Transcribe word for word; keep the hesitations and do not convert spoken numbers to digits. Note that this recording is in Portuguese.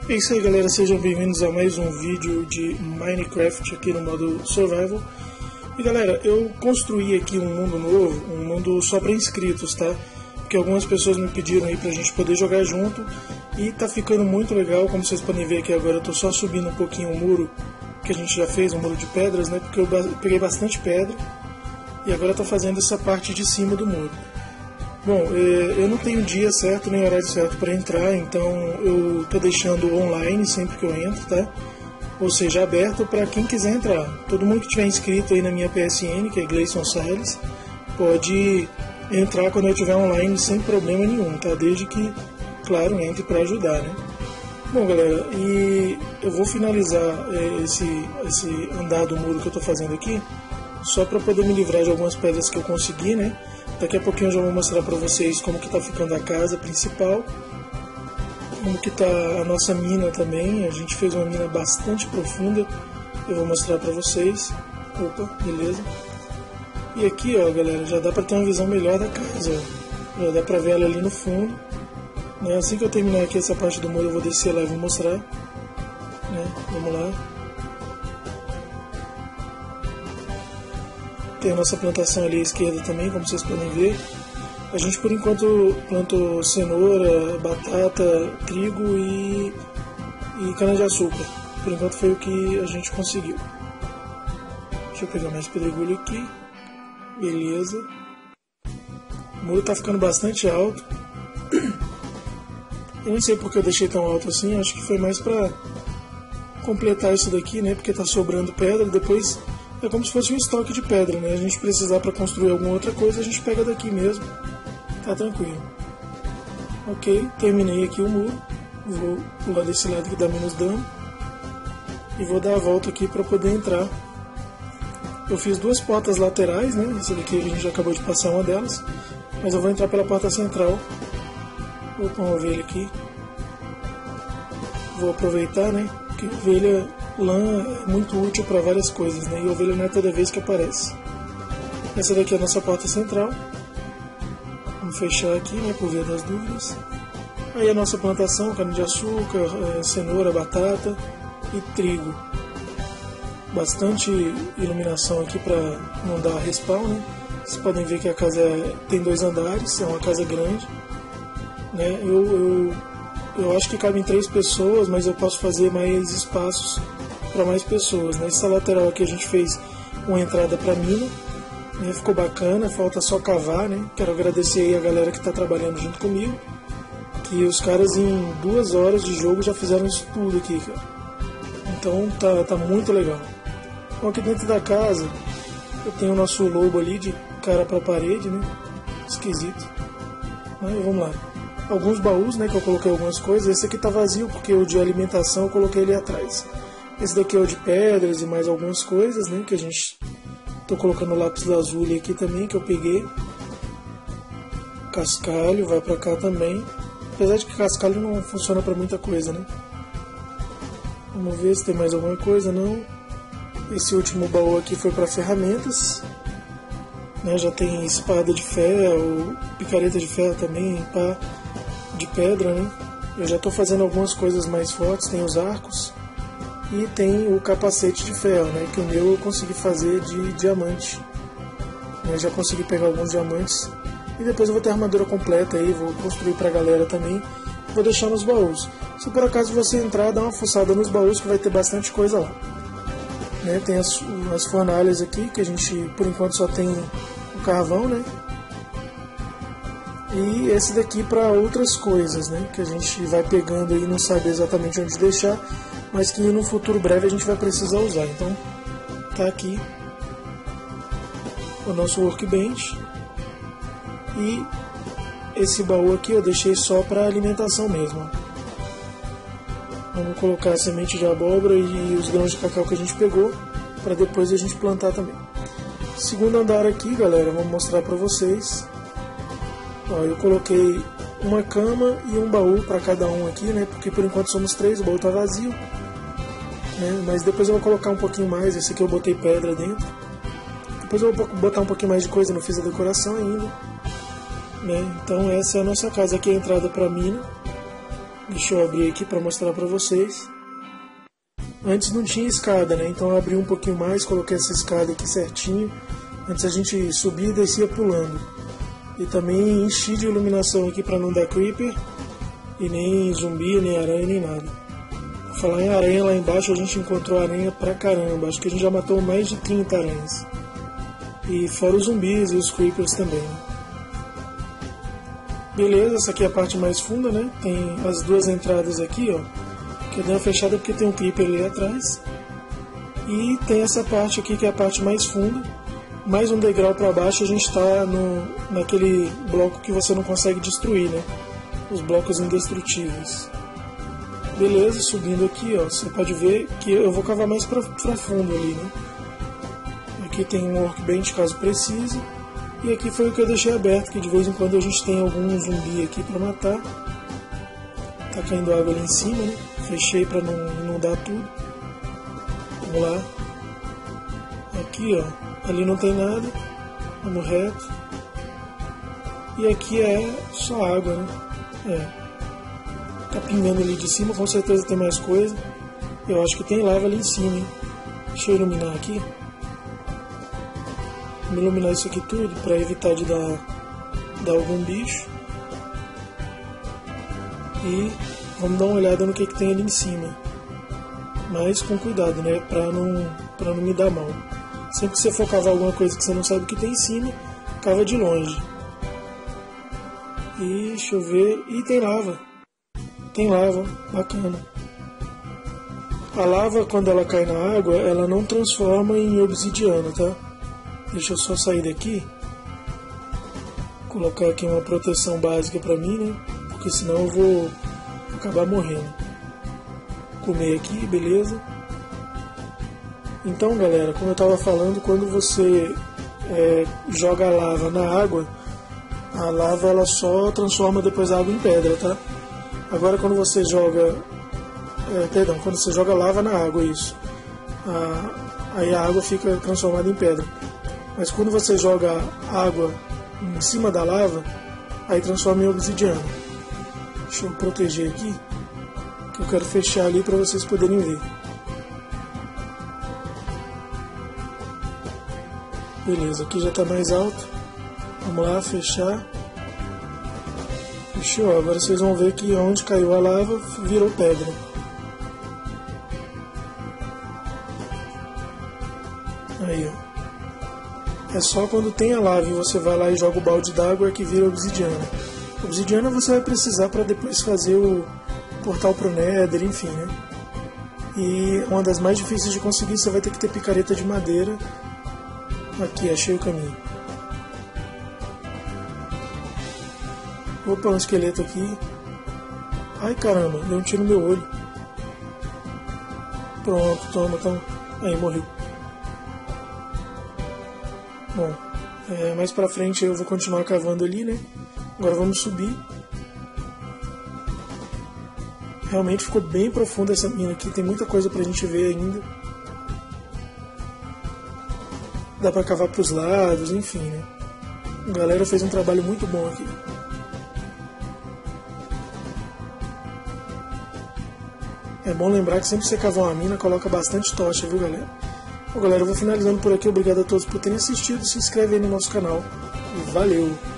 É isso aí, galera, sejam bem-vindos a mais um vídeo de Minecraft aqui no modo Survival. E galera, eu construí aqui um mundo novo, um mundo só para inscritos, tá? Porque algumas pessoas me pediram aí pra gente poder jogar junto e tá ficando muito legal. Como vocês podem ver aqui agora, eu tô só subindo um pouquinho o muro que a gente já fez, um muro de pedras, né? Porque eu peguei bastante pedra e agora eu tô fazendo essa parte de cima do muro. Bom, eu não tenho dia certo nem horário certo para entrar, então eu tô deixando online sempre que eu entro, tá? Ou seja, aberto para quem quiser entrar. Todo mundo que tiver inscrito aí na minha P S N, que é Gleison Salles, pode entrar quando eu estiver online sem problema nenhum, tá? Desde que, claro, entre para ajudar, né? Bom, galera, e eu vou finalizar é, esse, esse andar do muro que eu tô fazendo aqui, só para poder me livrar de algumas pedras que eu consegui, né? Daqui a pouquinho eu já vou mostrar para vocês como que tá ficando a casa principal, como que tá a nossa mina também. A gente fez uma mina bastante profunda, eu vou mostrar para vocês. Opa, beleza. E aqui, ó, galera, já dá para ter uma visão melhor da casa, ó. Já dá para ver ela ali no fundo, né? Assim que eu terminar aqui essa parte do muro eu vou descer lá e vou mostrar, né? Vamos lá. Tem a nossa plantação ali à esquerda também, como vocês podem ver. A gente por enquanto plantou cenoura, batata, trigo e, e cana-de-açúcar. Por enquanto foi o que a gente conseguiu. Deixa eu pegar mais pedregulho aqui. Beleza. O muro tá ficando bastante alto. Eu não sei porque eu deixei tão alto assim, acho que foi mais pra completar isso daqui, né? Porque tá sobrando pedra, depois... É como se fosse um estoque de pedra, né? A gente precisar para construir alguma outra coisa, a gente pega daqui mesmo. Tá tranquilo. Ok, terminei aqui o muro. Vou pular desse lado que dá menos dano. E vou dar a volta aqui para poder entrar. Eu fiz duas portas laterais, né? Essa daqui a gente já acabou de passar uma delas. Mas eu vou entrar pela porta central. Vou pôr uma ovelha aqui. Vou aproveitar, né? Porque ovelha... lã é muito útil para várias coisas, né? E ovelha não é toda vez que aparece. Essa daqui é a nossa porta central. Vamos fechar aqui, né? Por via das dúvidas. Aí a nossa plantação, cana-de-açúcar, cenoura, batata e trigo. Bastante iluminação aqui para não dar respawn, né? Vocês podem ver que a casa é, tem dois andares, é uma casa grande, né? Eu, eu, eu acho que cabem três pessoas, mas eu posso fazer mais espaços para mais pessoas, né? Essa lateral aqui a gente fez uma entrada para mina, né? Ficou bacana, falta só cavar, né? Quero agradecer aí a galera que está trabalhando junto comigo, que os caras em duas horas de jogo já fizeram isso tudo aqui, cara. Então tá, tá muito legal. Então aqui dentro da casa eu tenho o nosso lobo ali de cara para parede, né? Esquisito. Aí vamos lá. Alguns baús, né? Que eu coloquei algumas coisas. Esse aqui tá vazio porque o de alimentação eu coloquei ali atrás. Esse daqui é o de pedras e mais algumas coisas, né? Que a gente... Tô colocando o lápis lazuli aqui também, que eu peguei. Cascalho, vai pra cá também. Apesar de que cascalho não funciona pra muita coisa, né? Vamos ver se tem mais alguma coisa, não. Esse último baú aqui foi pra ferramentas. Né? Já tem espada de ferro, picareta de ferro também, pá de pedra, né? Eu já tô fazendo algumas coisas mais fortes, tem os arcos. E tem o capacete de ferro, né? Que o meu eu consegui fazer de diamante. Eu já consegui pegar alguns diamantes. E depois eu vou ter a armadura completa aí, vou construir pra galera também. Vou deixar nos baús. Se por acaso você entrar, dá uma fuçada nos baús que vai ter bastante coisa lá. Né? Tem as, as fornalhas aqui, que a gente por enquanto só tem o carvão, né? E esse daqui para outras coisas, né? Que a gente vai pegando e não sabe exatamente onde deixar, mas que no futuro breve a gente vai precisar usar. Então tá aqui o nosso workbench. E esse baú aqui eu deixei só para alimentação mesmo. Vamos colocar a semente de abóbora e os grãos de cacau que a gente pegou, para depois a gente plantar também. Segundo andar aqui, galera, vou mostrar para vocês. Ó, eu coloquei uma cama e um baú para cada um aqui, né? Porque por enquanto somos três, o baú tá vazio, né? Mas depois eu vou colocar um pouquinho mais. Esse aqui eu botei pedra dentro. Depois eu vou botar um pouquinho mais de coisa, não fiz a decoração ainda, né? Então essa é a nossa casa. Aqui é a entrada para a mina, Deixa eu abrir aqui para mostrar para vocês. Antes não tinha escada, né? Então eu abri um pouquinho mais, coloquei essa escada aqui certinho. Antes a gente subia e descia pulando. E também enchi de iluminação aqui para não dar creeper. E nem zumbi, nem aranha, nem nada. Por falar em aranha, lá embaixo a gente encontrou aranha pra caramba. Acho que a gente já matou mais de trinta aranhas. E fora os zumbis e os creepers também. Beleza, essa aqui é a parte mais funda, né? Tem as duas entradas aqui, ó. Que deu uma fechada porque tem um creeper ali atrás. E tem essa parte aqui que é a parte mais funda. Mais um degrau para baixo, a gente está no, naquele bloco que você não consegue destruir, né? Os blocos indestrutíveis. Beleza, subindo aqui, ó, você pode ver que eu vou cavar mais para fundo ali, né? Aqui tem um workbench caso precise. E aqui foi o que eu deixei aberto, que de vez em quando a gente tem algum zumbi aqui para matar. Tá caindo água ali em cima, né? Fechei para não inundar tudo. Vamos lá. Aqui, ó. Ali não tem nada. Vamos reto. E aqui é só água, né? É. Tá pingando ali de cima, com certeza tem mais coisa. Eu acho que tem lava ali em cima, hein? Deixa eu iluminar aqui. Vamos iluminar isso aqui tudo para evitar de dar, dar algum bicho. E vamos dar uma olhada no que, que tem ali em cima. Mas com cuidado, né? Pra não, pra não me dar mal. Sempre que você for cavar alguma coisa que você não sabe o que tem em cima, cava de longe. E deixa eu ver. E tem lava. Tem lava, bacana. A lava, quando ela cai na água, ela não transforma em obsidiana, tá? Deixa eu só sair daqui. Colocar aqui uma proteção básica pra mim, né? Porque senão eu vou acabar morrendo. Comer aqui, beleza. Então, galera, como eu estava falando, quando você é, joga a lava na água, a lava ela só transforma depois a água em pedra, tá? Agora, quando você joga, é, perdão, quando você joga lava na água, isso, a, aí a água fica transformada em pedra. Mas quando você joga água em cima da lava, aí transforma em obsidiana. Deixa eu proteger aqui, que eu quero fechar ali para vocês poderem ver. Beleza, aqui já está mais alto. Vamos lá, fechar. Fechou, agora vocês vão ver que onde caiu a lava virou pedra. Aí, ó. É só quando tem a lava e você vai lá e joga o balde d'água é que vira obsidiana. Obsidiana você vai precisar para depois fazer o portal pro Nether, enfim, né? E uma das mais difíceis de conseguir, você vai ter que ter picareta de madeira. Aqui, achei o caminho. Opa, um esqueleto aqui. Ai, caramba, deu um tiro no meu olho. Pronto, toma, toma. Aí, morri. Bom, é, mais pra frente eu vou continuar cavando ali, né? Agora vamos subir. Realmente ficou bem profunda essa mina aqui. Tem muita coisa pra gente ver ainda. Dá pra cavar pros lados, enfim, né? A galera fez um trabalho muito bom aqui. É bom lembrar que sempre que você cavar uma mina, coloca bastante tocha, viu, galera? Bom, galera, eu vou finalizando por aqui. Obrigado a todos por terem assistido. Se inscreve aí no nosso canal. Valeu!